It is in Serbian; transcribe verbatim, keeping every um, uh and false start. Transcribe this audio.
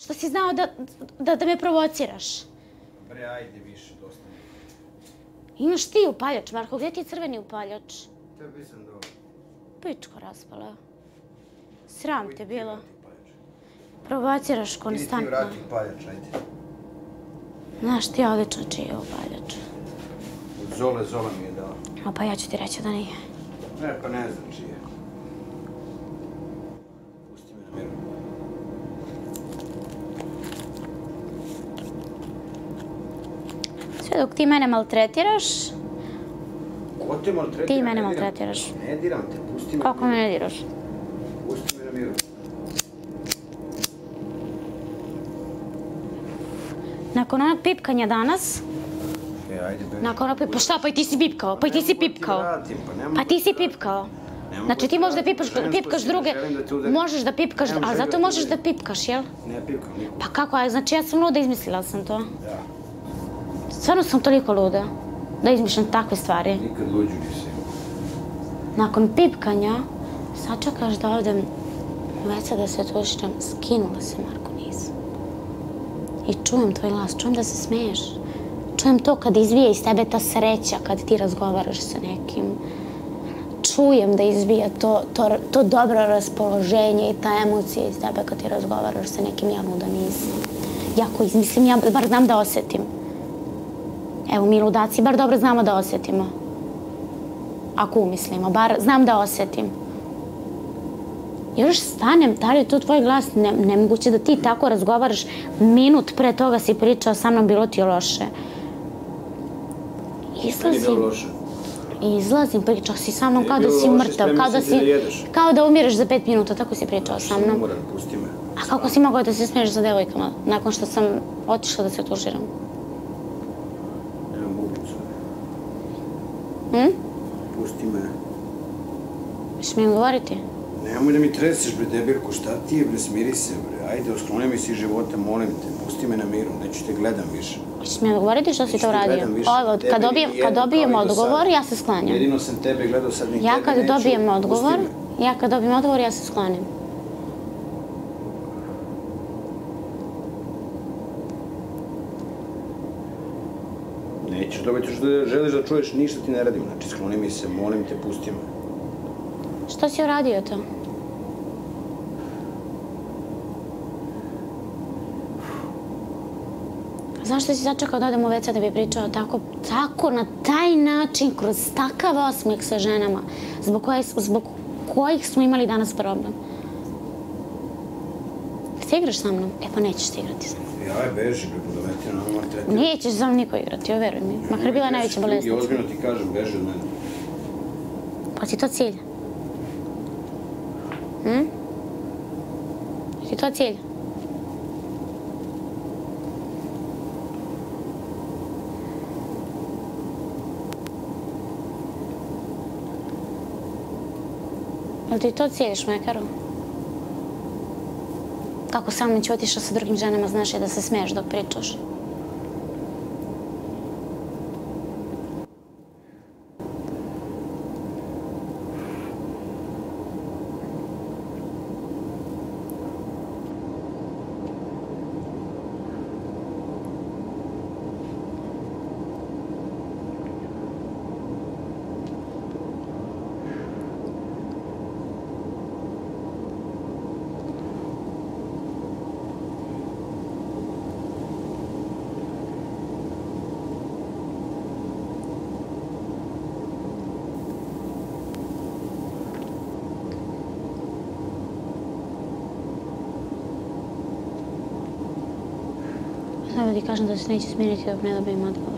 Što si znao da me provociraš? Bre, ajde više, dosta mi. Imaš ti upaljač, Marko, gdje ti je crveni upaljač? Tebi sam dobro. Pičko raspala. Sram te bilo. Provociraš konstantno. Idi ti vrati upaljač, ajde. Znaš ti odlično čiji je upaljač. Od Zole, Zola mi je dala. A pa ja ću ti reći da nije. Ne, pa ne znam čiji je. Pusti me na miru. Sve dok ti mene maltretiraš... Ko te maltretira? Ti mene maltretiraš. Ne diram te, pusti me na miru. Kako me ne diraš? Pusti me na miru. Nakon onog pipkanja danas... E, ajde, beži. Nakon onog pipkanja... Pa šta, pa i ti si pipkao, pa i ti si pipkao. Pa ti si pipkao. Znači ti možeš da pipkaš druge, možeš da pipkaš, a zato možeš da pipkaš, jel? Ne pipkam niko. Pa kako, znači ja sam luda, izmislila sam to. Da. Stvarno sam toliko luda da izmišljam takve stvari. Nikad luđu nisi. Nakon pipkanja, sačekaš da odem u ve ce da se tuširam, skinula se, Marko, nisam. I čujem tvoj glas, čujem da se smeješ. Čujem to kad izvije iz tebe ta sreća, kad ti razgovaraš sa nekim. Čujem da izbija to dobro raspoloženje i ta emocija iz tebe kad ti razgovaraš sa nekim, ja luda nisam. Jako izmislim, ja bar znam da osjetim. Evo, mi ludaci bar dobro znamo da osjetimo. Ako umislimo, bar znam da osjetim. Još stanem, tada je to tvoj glas, nemoguće da ti tako razgovaraš, minut pre toga si pričao sa mnom, bilo ti je loše. Izlazim, izlazim, pričao si sa mnom kao da si mrtav, kao da umireš za pet minuta, tako si pričao sa mnom. Umoran, pusti me. A kako si mogao da se smiješ za devojkama, nakon što sam otišla da se tužiram? Nemam bubicu. Hm? Pusti me. Miš mi govoriti? Nemoj da mi treseš, bre, debirko, šta ti je, bre, smiri se, bre. Ajde, oskloni mi si života, molim te, pusti me na miru, neću te gledam više. Miš mi govoriti što si to uradio? Ovo, kad dobijem odgovor, ja se sklanjam. Jedino sam tebe gledao, sad ni tebe neću. Ja kad dobijem odgovor, ja kad dobijem odgovor, ja se sklanjam. Nećeš dobiti što želiš da čuješ, ništa ti ne radim. Znači, skloni mi se, molim te, pusti me. Što si uradio to? Zašto si začekao da odem u ve ce da bi pričao tako, tako, na taj način, kroz takav osmijeh sa ženama, zbog kojih smo imali danas problem? Ti igraš sa mnom? E pa nećeš ti igrati sa mnom. Jaj, beži, bre, podoveti na nama tretira. Nećeš sa mnom niko igrati, veruj mi. Makar bila najveća bolesnica. I ozbiljno ti kažem, beži od mene. Pa ti to cilj? Hm? Ti to cilj? Jel ti to cilj, šmekaru? Kako sa mnom ću otišao sa drugim ženama, znaš je da se smiješ dok pričaš. Samo ti kažem da se neće smiriti dok ne dobijem odgovor.